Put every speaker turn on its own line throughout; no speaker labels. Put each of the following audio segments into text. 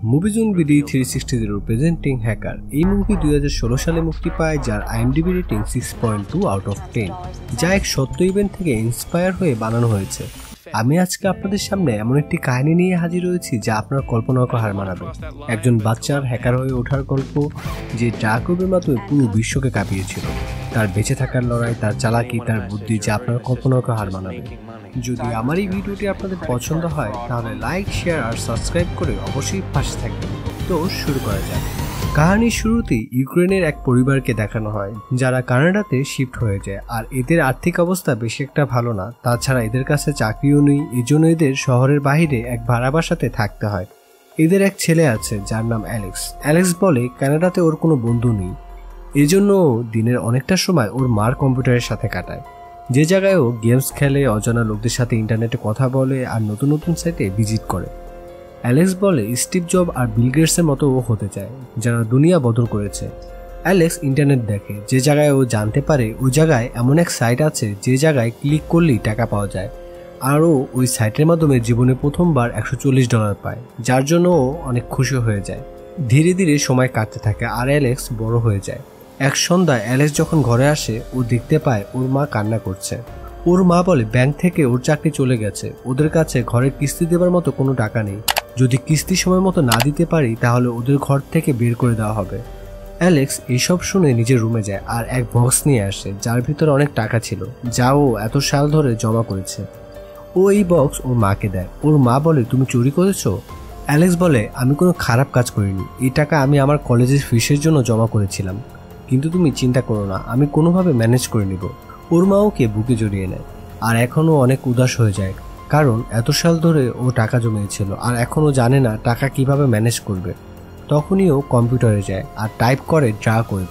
মুভিজোন BD 360 presenting hacker. এই movie 2016 সালে মুক্তি পায়, যার IMDb রেটিং 6.2 আউট অফ 10, যা এক সত্য ইভেন্ট থেকে ইন্সপায়ার হয়ে বানানো হয়েছে। আমি আজকে আপনাদের সামনে এমন একটি কাহিনী নিয়ে হাজির হয়েছি যা আপনার কল্পনাকে হার মানাবে। একজন বাচ্চার হ্যাকার হয়ে ওঠার গল্প, যে ডার্ক ওয়েবের মাধ্যমে পুরো বিশ্বকে কাঁপিয়েছিল। তার বেঁচে থাকার লড়াই, তার চালাকি, তার বুদ্ধি, যা আপনার কল্পনাকে হার মানাবে। যদি আমার এই ভিডিওটি আপনাদের পছন্দ হয় তাহলে লাইক, শেয়ার আর সাবস্ক্রাইব করে অবশ্যই পাশে থাকবেন। তো শুরু করা যাক। কাহিনীর শুরুতেই ইউক্রেনের এক পরিবারকে দেখানো হয় যারা কানাডাতে শিফট হয়ে যায়, আর এদের আর্থিক অবস্থা বেশি একটা ভালো না। তাছাড়া এদের কাছে চাকরিও নেই, এজন্য এদের শহরের বাইরে এক ভাড়া বাসাতে থাকতে হয়। এদের এক ছেলে আছে যার নাম অ্যালেক্স বলে কানাডাতে ওর কোনো বন্ধু নেই, এজন্য দিনের অনেকটা সময় ওর মার কম্পিউটারের সাথে কাটায়, যে জায়গায় ও গেমস খেলে, অজানা লোকদের সাথে ইন্টারনেটে কথা বলে আর নতুন নতুন সাইটে ভিজিট করে। অ্যালেক্স বলে স্টিভ জব আর বিল গেটসের মতো ও হতে চায়, যারা দুনিয়া বদল করেছে। অ্যালেক্স ইন্টারনেট দেখে, যে জায়গায় ও জানতে পারে ওই জায়গায় এমন এক সাইট আছে যে জায়গায় ক্লিক করলেই টাকা পাওয়া যায়, আর ও ওই সাইটের মাধ্যমে জীবনে প্রথমবার $140 পায়, যার জন্য ও অনেক খুশি হয়ে যায়। ধীরে ধীরে সময় কাটতে থাকে আর অ্যালেক্স বড় হয়ে যায়। এক সন্ধ্যায় অ্যালেক্স যখন ঘরে আসে, ও দেখতে পায় ওর মা কান্না করছে। ওর মা বলে ব্যাংক থেকে ওর চাকরি চলে গেছে, ওদের কাছে ঘরের কিস্তি দেবার মতো কোনো টাকা নেই, যদি কিস্তি সময় মতো না দিতে পারি তাহলে ওদের ঘর থেকে বের করে দেওয়া হবে। অ্যালেক্স এইসব শুনে নিজের রুমে যায় আর এক বক্স নিয়ে আসে যার ভিতরে অনেক টাকা ছিল, যা ও এত সাল ধরে জমা করেছে। ও এই বক্স ওর মাকে দেয়। ওর মা বলে তুমি চুরি করেছো? অ্যালেক্স বলে আমি কোনো খারাপ কাজ করিনি, এই টাকা আমি আমার কলেজের ফিসের জন্য জমা করেছিলাম, কিন্তু তুমি চিন্তা করো না, আমি কোনোভাবে ম্যানেজ করে নিব। ওর মা ওকে বুকে জড়িয়ে নেয় আর এখনও অনেক উদাস হয়ে যায়, কারণ এত সাল ধরে ও টাকা জমিয়েছিল আর এখনও জানে না টাকা কিভাবে ম্যানেজ করবে। তখনই ও কম্পিউটারে যায় আর টাইপ করে ডার্ক ওয়েব।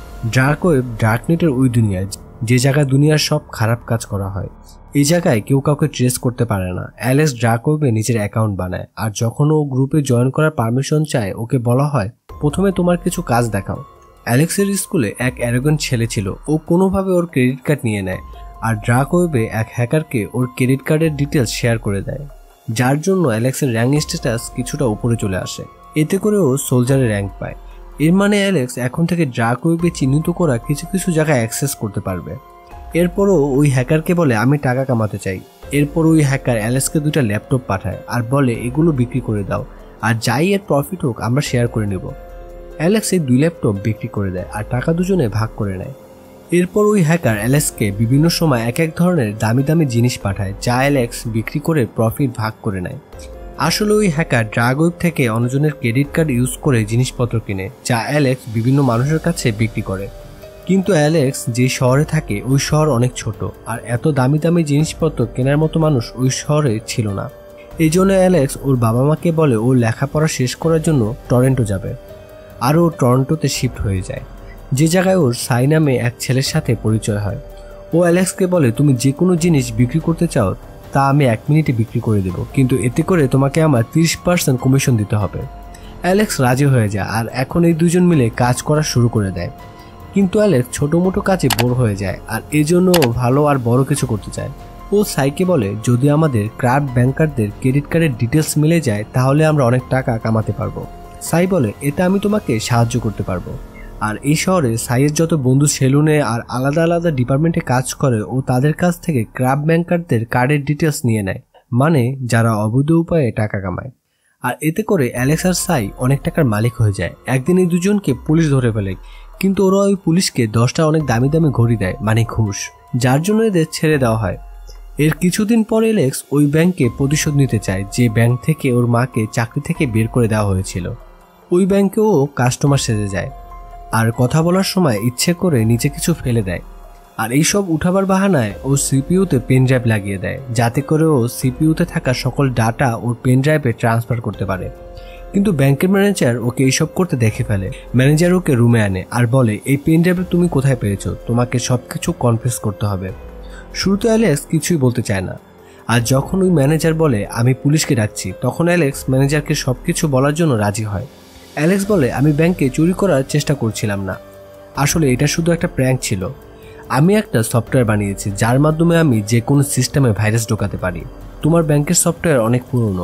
ডার্কনেটের ওই দুনিয়ায়, যে জায়গায় দুনিয়ার সব খারাপ কাজ করা হয়। এই জায়গায় কেউ কাউকে ট্রেস করতে পারে না। অ্যালেক্স ডার্ক ওয়েবে নিজের অ্যাকাউন্ট বানায়, আর যখন ও গ্রুপে জয়েন করার পারমিশন চায়, ওকে বলা হয় প্রথমে তোমার কিছু কাজ দেখাও। অ্যালেক্সের স্কুলে এক অ্যারোগেন্ট ছেলে ছিল, ও কোনোভাবে ওর ক্রেডিট কার্ড নিয়ে নেয় আর ডার্ক ওয়েবে এক হ্যাকারকে ওর ক্রেডিট কার্ডের ডিটেলস শেয়ার করে দেয়, যার জন্য অ্যালেক্সের র্যাঙ্ক স্ট্যাটাস কিছুটা উপরে চলে আসে। এতে করে ও সোলজারের র্যাঙ্ক পায়। এর মানে অ্যালেক্স এখন থেকে ডার্ক ওয়েবে চিহ্নিত করা কিছু কিছু জায়গায় অ্যাক্সেস করতে পারবে। এরপরও ওই হ্যাকারকে বলে আমি টাকা কামাতে চাই। এরপর ওই হ্যাকার অ্যালেক্সকে 2টা ল্যাপটপ পাঠায় আর বলে এগুলো বিক্রি করে দাও, আর যাই এর প্রফিট হোক আমরা শেয়ার করে নেব। অ্যালেক্স এই 2 ল্যাপটপ বিক্রি করে দেয় আর টাকা দুজনে ভাগ করে নেয়। এরপর ওই হ্যাকার অ্যালেক্সকে বিভিন্ন সময় এক এক ধরনের দামি দামি জিনিস পাঠায়, যা অ্যালেক্স বিক্রি করে প্রফিট ভাগ করে নেয়। আসলে ওই হ্যাকার ডার্ক ওয়েব থেকে অন্যজনের ক্রেডিট কার্ড ইউজ করে জিনিসপত্র কিনে, যা অ্যালেক্স বিভিন্ন মানুষের কাছে বিক্রি করে। কিন্তু অ্যালেক্স যে শহরে থাকে ওই শহর অনেক ছোট, আর এত দামি দামি জিনিসপত্র কেনার মতো মানুষ ওই শহরে ছিল না। এই জন্য অ্যালেক্স ওর বাবা মাকে বলে ও লেখাপড়া শেষ করার জন্য টরন্টো যাবে, আর ও টরন্টোতে শিফট হয়ে যায়, যে জায়গায় ওর সাই নামে এক ছেলের সাথে পরিচয় হয়। ও অ্যালেক্সকে বলে তুমি যে কোনো জিনিস বিক্রি করতে চাও তা আমি 1 মিনিটে বিক্রি করে দেব, কিন্তু এতে করে তোমাকে আমার 30% কমিশন দিতে হবে। অ্যালেক্স রাজি হয়ে যায় আর এখন এই দুজন মিলে কাজ করা শুরু করে দেয়। কিন্তু অ্যালেক্স ছোটো মোটো কাজে বোর হয়ে যায়, আর এজন্য ভালো আর বড় কিছু করতে চায়। ও সাইকে বলে যদি আমাদের ক্রাফট ব্যাংকারদের ক্রেডিট কার্ডের ডিটেলস মিলে যায় তাহলে আমরা অনেক টাকা কামাতে পারবো। সাই বলে এতে আমি তোমাকে সাহায্য করতে পারবো। আর এই শহরে সাইয়ের যত বন্ধু সেলুনে আর আলাদা আলাদা ডিপার্টমেন্টে কাজ করে, ও তাদের কাছ থেকে ক্রাফট ব্যাংকারদের কার্ডের ডিটেলস নিয়ে নেয়, মানে যারা অবৈধ উপায়ে টাকা কামায়। আর এতে করে অ্যালেক্স আর সাই অনেক টাকার মালিক হয়ে যায়। একদিন এই দুজনকে পুলিশ ধরে ফেলে, কিন্তু ওরা ওই পুলিশকে 10টা অনেক দামি দামি ঘড়ি দেয়, মানে ঘুষ, যার জন্য এদের ছেড়ে দেওয়া হয়। এর কিছুদিন পর অ্যালেক্স ওই ব্যাংকে প্রতিশোধ নিতে চায়, যে ব্যাংক থেকে ওর মাকে চাকরি থেকে বের করে দেওয়া হয়েছিল। ওই ব্যাংকে ও কাস্টমার সেজে যায় আর কথা বলার সময় ইচ্ছে করে নিচে কিছু ফেলে দেয়, আর এইসব উঠাবার বাহানায় ও সিপিইউতে পেন ড্রাইভ লাগিয়ে দেয়, যাতে করে ও সিপিইউতে থাকা সকল ডাটা ওর পেন ড্রাইভে ট্রান্সফার করতে পারে। কিন্তু ব্যাংকের ম্যানেজার ওকে এইসব করতে দেখে ফেলে। ম্যানেজার ওকে রুমে আনে আর বলে এই পেন ড্রাইভে তুমি কোথায় পেয়েছো, তোমাকে সবকিছু কনফেস করতে হবে। শুরুতে অ্যালেক্স কিছুই বলতে চায় না, আর যখন ওই ম্যানেজার বলে আমি পুলিশকে ডাকছি, তখন অ্যালেক্স ম্যানেজারকে সবকিছু বলার জন্য রাজি হয়। অ্যালেক্স বলে আমি ব্যাংকে চুরি করার চেষ্টা করছিলাম না, আসলে এটা শুধু একটা প্র্যাঙ্ক ছিল। আমি একটা সফটওয়্যার বানিয়েছি যার মাধ্যমে আমি যে কোনো সিস্টেমে ভাইরাস ঢোকাতে পারি। তোমার ব্যাংকের সফটওয়্যার অনেক পুরনো,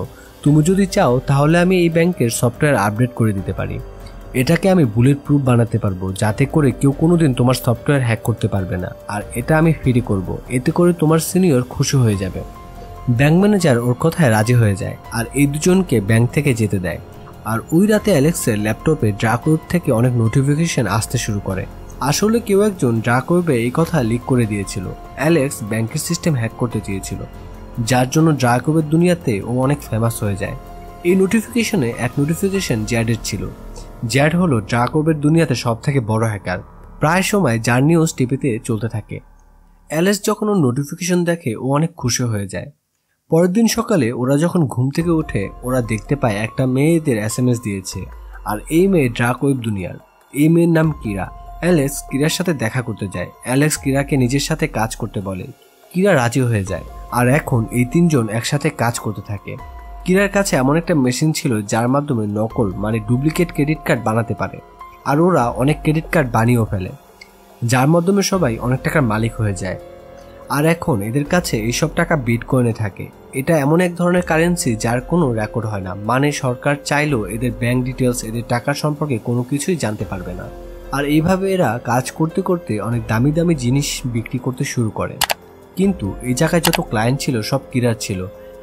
তুমি যদি চাও তাহলে আমি এই ব্যাংকের সফটওয়্যার আপডেট করে দিতে পারি। এটাকে আমি বুলেট প্রুফ বানাতে পারবো, যাতে করে কেউ কোনোদিন তোমার সফটওয়্যার হ্যাক করতে পারবে না, আর এটা আমি ফ্রি করব। এতে করে তোমার সিনিয়র খুশি হয়ে যাবে। ব্যাংক ম্যানেজার ওর কথায় রাজি হয়ে যায় আর এই দুজনকে ব্যাংক থেকে যেতে দেয়। আর ওই রাতে অ্যালেক্সের ল্যাপটপে ডার্ক ওয়েব থেকে অনেক নোটিফিকেশন আসতে শুরু করে। আসলে কেউ একজন ডার্ক ওয়েবে এই কথা লিক করে দিয়েছিল। অ্যালেক্স ব্যাংকের সিস্টেম হ্যাক করতে চেয়েছিল, যার জন্য ডার্ক ওয়েবের দুনিয়াতে ও অনেক ফেমাস হয়ে যায়। এই নোটিফিকেশনে এক নোটিফিকেশন জ্যাডের ছিল। জ্যাড হলো ডার্ক ওয়েবের দুনিয়াতে সব থেকে বড় হ্যাকার। প্রায় সময় যার নিউজ টিভিতে চলতে থাকে। অ্যালেক্স যখন ওর নোটিফিকেশন দেখে ও অনেক খুশি হয়ে যায়। পরের দিন সকালে ওরা যখন ঘুম থেকে ওঠে, ওরা দেখতে পায় একটা মেয়েদের SMS দিয়েছে, আর এই মেয়ে ডার্ক ওয়েব দুনিয়ার। এই মেয়ের নাম কিরা। অ্যালেক্স কিরার সাথে দেখা করতে যায়। অ্যালেক্স কিরাকে নিজের সাথে কাজ করতে বলে। কিরা রাজি হয়ে যায়, আর এখন এই তিনজন একসাথে কাজ করতে থাকে। কিরার কাছে এমন একটা মেশিন ছিল যার মাধ্যমে নকল মানে ডুপ্লিকেট ক্রেডিট কার্ড বানাতে পারে, আর ওরা অনেক ক্রেডিট কার্ড বানিয়েও ফেলে, যার মাধ্যমে সবাই অনেক টাকার মালিক হয়ে যায়। আর এখন এদের কাছে এইসব টাকা বিটকয়েনে থাকে। এটা এমন এক ধরনের কারেন্সি যার কোনো রেকর্ড হয় না, মানে সরকার চাইলেও এদের ব্যাংক ডিটেলস, এদের টাকার সম্পর্কে কোনো কিছুই জানতে পারবে না। আর এইভাবে এরা কাজ করতে করতে অনেক দামি দামি জিনিস বিক্রি করতে শুরু করে। কিন্তু এই জায়গায় যত ক্লায়েন্ট ছিল সব কিরার ছিল।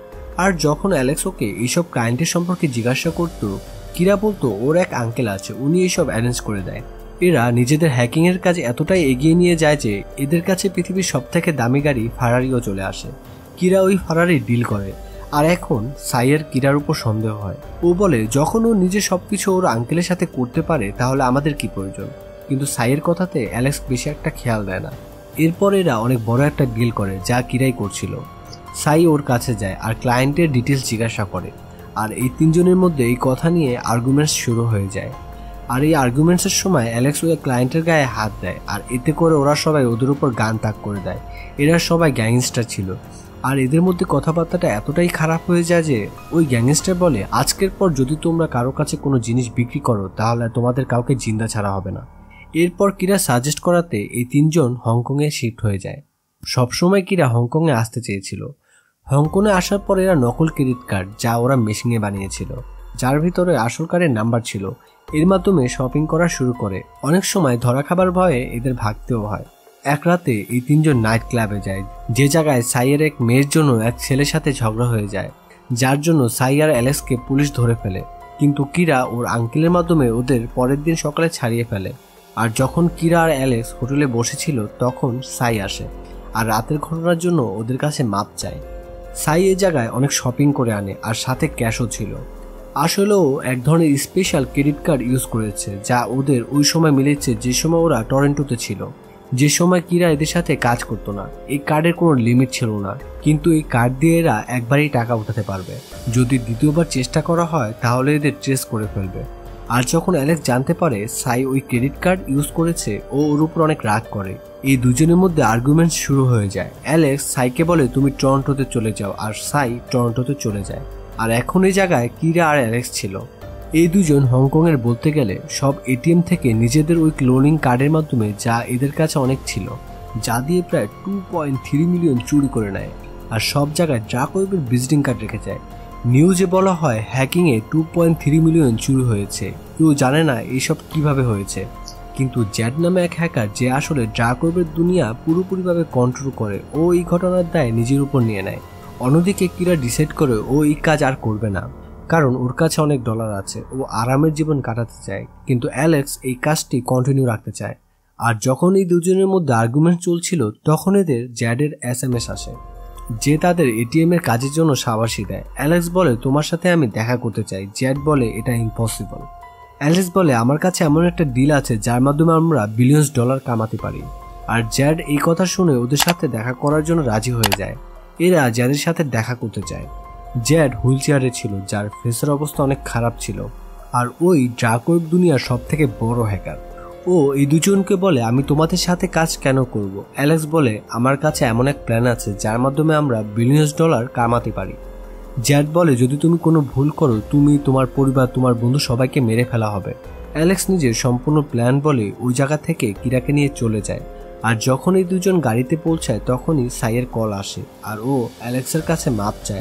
আর যখন অ্যালেক্স ওকে এইসব ক্লায়েন্টের সম্পর্কে জিজ্ঞাসা করতো, কিরা বলতো ওর এক আঙ্কেল আছে, উনি এইসব অ্যারেঞ্জ করে দেয়। এরা নিজেদের হ্যাকিংয়ের কাজে এতটাই এগিয়ে নিয়ে যায় যে এদের কাছে পৃথিবীর সবথেকে দামি গাড়ি ফারারিও চলে আসে। কিরা ওই ফারারি ডিল করে। আর এখন সাইয়ের কিরার উপর সন্দেহ হয়। ও বলে যখন ও নিজে সবকিছু ওর আঙ্কেলের সাথে করতে পারে তাহলে আমাদের কি প্রয়োজন। কিন্তু সাইয়ের কথাতে অ্যালেক্স বেশি একটা খেয়াল দেয় না। এরপর এরা অনেক বড় একটা ডিল করে যা কিরাই করছিল। সাই ওর কাছে যায় আর ক্লায়েন্টের ডিটেলস জিজ্ঞাসা করে। আর এই তিনজনের মধ্যে এই কথা নিয়ে আর্গুমেন্টস শুরু হয়ে যায়। আর এই আর্গুমেন্টসের সময় অ্যালেক্স ওই ক্লায়েন্টের গায়ে হাত দেয়, আর এতে করে ওরা সবাই ওদের উপর গান তাক করে দেয়। এরা সবাই গ্যাংস্টার ছিল। আর এদের মধ্যে কথাবার্তাটা এতটাই খারাপ হয়ে যায় যে ওই গ্যাংস্টার বলে, আজকের পর যদি তোমরা কারো কাছে কোনো জিনিস বিক্রি করো তাহলে তোমাদের কাউকে জিন্দা ছাড়া হবে না। এরপর কিরা সাজেস্ট করাতে এই তিনজন হংকংয়ে শিফট হয়ে যায়। সবসময় কিরা হংকংয়ে আসতে চেয়েছিল। হংকংয়ে আসার পর এরা নকল ক্রেডিট কার্ড, যা ওরা মেশিনে বানিয়েছিল, যার ভিতরে আসল কার্ডের নাম্বার ছিল, এর মাধ্যমে শপিং করা শুরু করে। অনেক সময় ধরা খাবার ভয়ে এদের ভাগতেও হয়। এক রাতে এই তিনজন নাইট ক্লাবে যায়, যে জায়গায় সাইয়ের এক মেয়ের জন্য এক ছেলের সাথে ঝগড়া হয়ে যায়, যার জন্য সাই আর অ্যালেক্সকে পুলিশ ধরে ফেলে। কিন্তু কিরা ওর আঙ্কেলের মাধ্যমে ওদের পরের দিন সকালে ছাড়িয়ে ফেলে। আর যখন কিরা আর অ্যালেক্স হোটেলে বসেছিল তখন সাই আসে আর রাতের ঘটনার জন্য ওদের কাছে মাপ চায়। সাই এই জায়গায় অনেক শপিং করে আনে আর সাথে ক্যাশও ছিল। আসলেও এক ধরনের স্পেশাল ক্রেডিট কার্ড ইউজ করেছে, যা ওদের ওই সময় মিলেছে যে সময় ওরা টরেন্টোতে ছিল, যে সময় কিরা এদের সাথে কাজ করতো না। এই কার্ডের কোনো লিমিট ছিল না, কিন্তু এই কার্ড দিয়ে এরা একবারই টাকা উঠাতে পারবে। যদি দ্বিতীয়বার চেষ্টা করা হয় তাহলে এদের ট্রেস করে ফেলবে। আর যখন অ্যালেক্স জানতে পারে সাই ওই ক্রেডিট কার্ড ইউজ করেছে, ও ওর উপর অনেক রাগ করে। এই দুজনের মধ্যে আর্গুমেন্ট শুরু হয়ে যায়। অ্যালেক্স সাইকে বলে তুমি টরন্টোতে চলে যাও, আর সাই টরন্টোতে চলে যায়। আর এখন এই জায়গায় কিরা আর অ্যালেক্স ছিল। এই দুজন হংকংয়ের বলতে গেলে সব এটিএম থেকে নিজেদের ওই ক্লোনিং কার্ডের মাধ্যমে, যা এদের কাছে অনেক ছিল, যা দিয়ে প্রায় 2.3 মিলিয়ন চুরি করে নেয়। আর সব জায়গায় ডার্ক ওয়েবের ভিজিটিং কার্ড রেখে যায়। নিউজে বলা হয় হ্যাকিংয়ে 2.3 মিলিয়ন চুরি হয়েছে। কেউ জানে না এইসব কিভাবে হয়েছে। কিন্তু জ্যাড নামে এক হ্যাকার, যে আসলে ডার্ক ওয়েবের দুনিয়া পুরোপুরিভাবে কন্ট্রোল করে, ও এই ঘটনার দায় নিজের উপর নিয়ে নেয়। অন্যদিকে কিরা ডিসাইড করে ও এই কাজ আর করবে না, কারণ ওর কাছে অনেক ডলার আছে, ও আরামের জীবন কাটাতে চায়। কিন্তু অ্যালেক্স এই কাজটি কন্টিনিউ রাখতে চায়। আর যখন এই দুজনের মধ্যে আর্গুমেন্ট চলছিল তখন এদের জ্যাডের SMS আসে, যে তাদের এটিএম এর কাজের জন্য সাবাসী দেয়। অ্যালেক্স বলে তোমার সাথে আমি দেখা করতে চাই। জ্যাড বলে এটা ইম্পসিবল। অ্যালেক্স বলে আমার কাছে এমন একটা ডিল আছে যার মাধ্যমে আমরা বিলিয়ন্স ডলার কামাতে পারি। আর জ্যাড এই কথা শুনে ওদের সাথে দেখা করার জন্য রাজি হয়ে যায়। এরা জ্যাডের সাথে দেখা করতে চায়। জ্যাড হুইল চেয়ারে ছিল, যার ফেসের অবস্থা অনেক খারাপ ছিল, আর ওই ডার্ক ওয়েব দুনিয়ার সব থেকে বড় হ্যাকার। ও এই দুজনকে বলে আমি তোমাদের সাথে কাজ কেন করব। অ্যালেক্স বলে আমার কাছে এমন এক প্ল্যান আছে যার মাধ্যমে আমরা বিলিয়ন্স ডলার কামাতে পারি। জ্যাড বলে যদি তুমি কোনো ভুল করো, তুমি, তোমার পরিবার, তোমার বন্ধু সবাইকে মেরে ফেলা হবে। অ্যালেক্স নিজের সম্পূর্ণ প্ল্যান বলে ওই জায়গা থেকে কিরাকে নিয়ে চলে যায়। আর যখন এই দুজন গাড়িতে পৌঁছায় তখনই সাইয়ের কল আসে, আর ও অ্যালেক্সের কাছে মাপ চায়।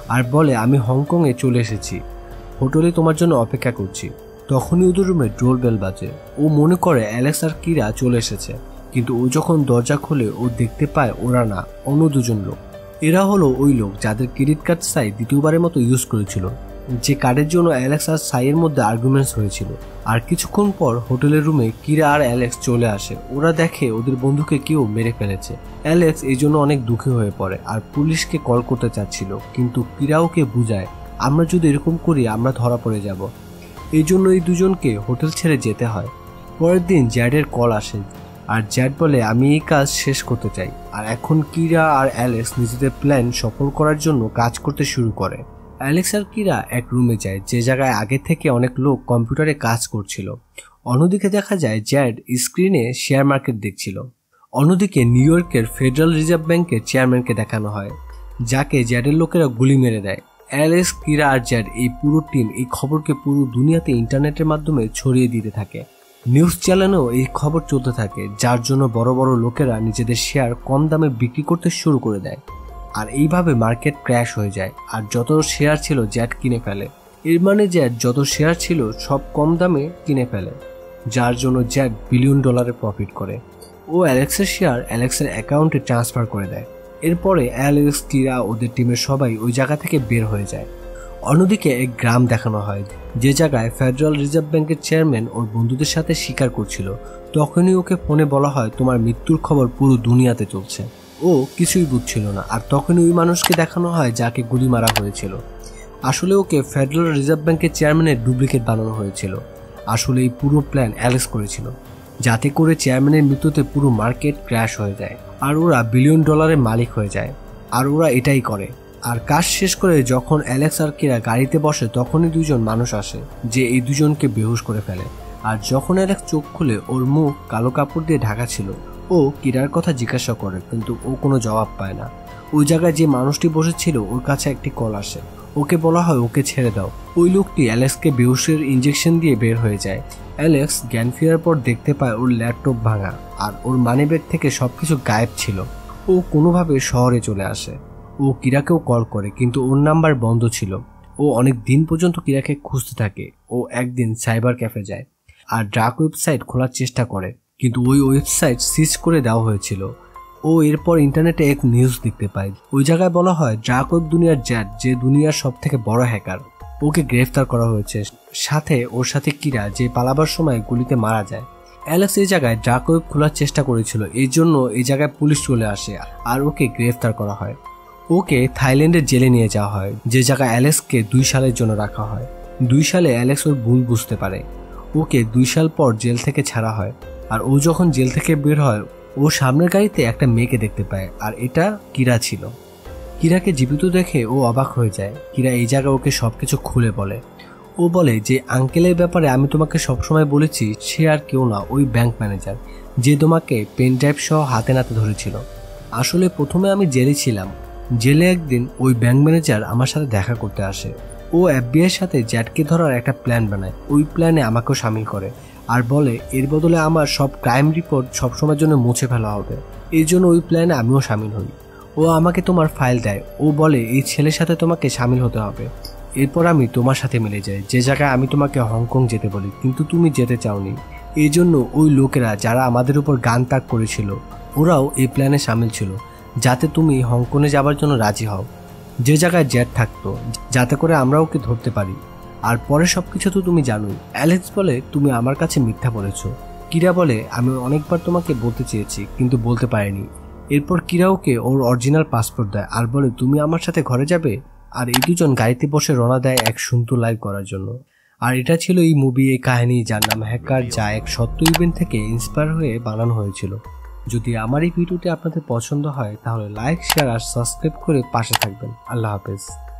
আর বলে আমি হংকংয়ে চলে এসেছি, হোটেলে তোমার জন্য অপেক্ষা করছি। তখনই ওদের রুমে ডোর বেল বাজে। ও মনে করে অ্যালেক্স আর কিরা চলে এসেছে, কিন্তু ও যখন দরজা খোলে ও দেখতে পায় ওরা না, অন্য দুজন লোক। এরা হলো ওই লোক যাদের ক্রেডিট কার্ড সাই দ্বিতীয়বারের মতো ইউজ করেছিল, যে কার্ডের জন্য অ্যালেক্স আর সাইয়ের মধ্যে আর্গুমেন্টস হয়েছিল। আর কিছুক্ষণ পর হোটেলের রুমে কিরা আর অ্যালেক্স চলে আসে। ওরা দেখে ওদের বন্ধুকে কেউ মেরে ফেলেছে। অ্যালেক্স এই জন্য অনেক দুঃখী হয়ে পড়ে আর পুলিশকে কল করতে চাচ্ছিল, কিন্তু কিরা ওকে বুঝায় আমরা যদি এরকম করি আমরা ধরা পড়ে যাব। এই জন্য এই দুজনকে হোটেল ছেড়ে যেতে হয়। পরের দিন জ্যাডের কল আসে আর জ্যাড বলে আমি এই কাজ শেষ করতে চাই। আর এখন কিরা আর অ্যালেক্স নিজেদের প্ল্যান সফল করার জন্য কাজ করতে শুরু করে। অ্যালেক্স আর কিরা এক রুমে যায়, যে জায়গায় আগে থেকে অনেক লোক কম্পিউটারে কাজ করছিল। অন্যদিকে দেখা যায় জ্যাড স্ক্রিনে শেয়ার মার্কেট দেখছিল। অন্যদিকে নিউ ইয়র্কের ফেডারেল রিজার্ভ ব্যাংকের চেয়ারম্যানকে দেখানো হয়, যাকে জ্যাডের লোকেরা গুলি মেরে দেয়। অ্যালেক্স, কিরা আর জ্যাড এই পুরো টিম এই খবরকে পুরো দুনিয়াতে ইন্টারনেটের মাধ্যমে ছড়িয়ে দিতে থাকে। নিউজ চ্যানেলেও এই খবর চলতে থাকে, যার জন্য বড় বড় লোকেরা নিজেদের শেয়ার কম দামে বিক্রি করতে শুরু করে দেয়। আর এইভাবে মার্কেট ক্র্যাশ হয়ে যায় আর যত শেয়ার ছিল জ্যাড কিনে ফেলে। এর মানে জ্যাড যত শেয়ার ছিল সব কম দামে কিনে ফেলে, যার জন্য জ্যাড $1 বিলিয়ন প্রফিট করে। ও অ্যালেক্সের শেয়ার অ্যালেক্সের অ্যাকাউন্টে ট্রান্সফার করে দেয়। এরপরে অ্যালেক্স, কিরা ওদের টিমের সবাই ওই জায়গা থেকে বের হয়ে যায়। অন্যদিকে এক গ্রাম দেখানো হয়, যে জায়গায় ফেডারেল রিজার্ভ ব্যাংকের চেয়ারম্যান ওর বন্ধুদের সাথে শিকার করছিল। তখনই ওকে ফোনে বলা হয় তোমার মৃত্যুর খবর পুরো দুনিয়াতে চলছে। ও কিছুই বুঝছিল না। আর তখনই ওই মানুষকে দেখানো হয় যাকে গুলি মারা হয়েছিল। আসলে ওকে ফেডারেল রিজার্ভ ব্যাংকের চেয়ারম্যানের ডুপ্লিকেট বানানো হয়েছিল। আসলে এই পুরো প্ল্যান অ্যালেক্স করেছিল, যাতে করে চেয়ারম্যানের মৃত্যুতে পুরো মার্কেট ক্র্যাশ হয়ে যায় আর ওরা $1 বিলিয়ন মালিক হয়ে যায়। আর ওরা এটাই করে। আর কাজ শেষ করে যখন অ্যালেক্স আর কিরা গাড়িতে বসে তখনই দুজন মানুষ আসে, যে এই দুজনকে বেহুশ করে ফেলে। আর যখন অ্যালেক্স চোখ খুলে ওর মুখ কালো কাপড় দিয়ে ঢাকা ছিল। ও কিরার কথা জিজ্ঞাসা করে, কিন্তু ও কোনো জবাব পায় না। ওই জায়গায় যে মানুষটি বসেছিল ওর কাছে একটি কল আসে। ওকে বলা হয় ওকে ছেড়ে দাও। ওই লোকটি অ্যালেক্সকে বেহুশের ইঞ্জেকশন দিয়ে বের হয়ে যায়। অ্যালেক্স জ্ঞান ফেরার পর দেখতে পায় ওর ল্যাপটপ ভাঙা আর ওর মানিব্যাগ থেকে সবকিছু গায়েব ছিল। ও কোনোভাবে শহরে চলে আসে। ও কিরাকেও কল করে, কিন্তু ওর নাম্বার বন্ধ ছিল। ও অনেক দিন পর্যন্ত কিরাকে খুঁজতে থাকে। ও একদিন সাইবার ক্যাফে যায় আর ডার্ক ওয়েবসাইট খোলার চেষ্টা করে, কিন্তু ওই ওয়েবসাইট সিজ করে দেওয়া হয়েছিল। ও এরপর ইন্টারনেটে এক নিউজ দেখতে পায়। ওই জায়গায় বলা হয় ডার্ক ওয়েব দুনিয়ার জ্যাড, যে দুনিয়ার সব থেকে বড় হ্যাকার, ওকে গ্রেফতার করা হয়েছে। সাথে ওর সাথে কিরা, যে পালাবার সময় গুলিতে মারা যায়। অ্যালেক্স এই জায়গায় ডার্ক ওয়েব খোলার চেষ্টা করেছিল, এই জন্য এই জায়গায় পুলিশ চলে আসে আর ওকে গ্রেফতার করা হয়। ওকে থাইল্যান্ডের জেলে নিয়ে যাওয়া হয়, যে জায়গায় অ্যালেক্সকে 2 সালের জন্য রাখা হয়। 2 সালে অ্যালেক্স ওর ভুল বুঝতে পারে। ওকে 2 সাল পর জেল থেকে ছাড়া হয়। আর ও যখন জেল থেকে বের হয় ও সামনের গাড়িতে একটা মেয়েকে দেখতে পায়, আর এটা কিরা ছিল। কিরাকে জীবিত দেখে ও অবাক হয়ে যায়। কিরা এই জায়গায় ওকে সবকিছু খুলে বলে। ও বলে যে আঙ্কেলের ব্যাপারে আমি তোমাকে সবসময় বলেছি, সে আর কেউ না, ওই ব্যাংক ম্যানেজার, যে তোমাকে পেন ড্রাইভ সহ হাতে নাতে ধরেছিল। আসলে প্রথমে আমি জেলে ছিলাম। জেলে একদিন ওই ব্যাংক ম্যানেজার আমার সাথে দেখা করতে আসে। ও FBI এর সাথে জ্যাডকে ধরার একটা প্ল্যান বানায়। ওই প্ল্যানে আমাকেও সামিল করে আর বলে এর বদলে আমার সব ক্রাইম রিপোর্ট সবসময়ের জন্য মুছে ফেলা হবে। এই জন্য ওই প্ল্যানে আমিও সামিল হই। ও আমাকে তোমার ফাইল দেয়। ও বলে এই ছেলের সাথে তোমাকে সামিল হতে হবে। এরপর আমি তোমার সাথে মিলে যাই, যে জায়গায় আমি তোমাকে হংকং যেতে বলি, কিন্তু তুমি যেতে চাওনি। এই জন্য ওই লোকেরা যারা আমাদের উপর গান তাক করেছিল ওরাও এই প্ল্যানে সামিল ছিল, যাতে তুমি হংকংয়ে যাবার জন্য রাজি হও, যে জায়গায় জ্যাড থাকতো, যাতে করে আমরা ওকে ধরতে পারি। আর পরে সবকিছু তো তুমি জানোই। অ্যালেক্স বলে তুমি আমার কাছে মিথ্যা বলেছো। কিরা বলে আমি অনেকবার তোমাকে বলতে চেয়েছি কিন্তু বলতে পারিনি। এরপর কিরা ওকে ওর অরিজিনাল পাসপোর্ট দেয় আর বলে তুমি আমার সাথে ঘরে যাবে। আর এই দুজন গাড়িতে বসে রওনা দেয় এক সুন্দর লাইভ করার জন্য। আর এটা ছিল এই মুভি, এই কাহিনী যার নাম হ্যাকার, যা এক সত্য ইভেন্ট থেকে ইন্সপায়ার হয়ে বানানো হয়েছিল। যদি আমার এই ভিডিওটি আপনাদের পছন্দ হয় তাহলে লাইক, শেয়ার আর সাবস্ক্রাইব করে পাশে থাকবেন। আল্লাহ হাফেজ।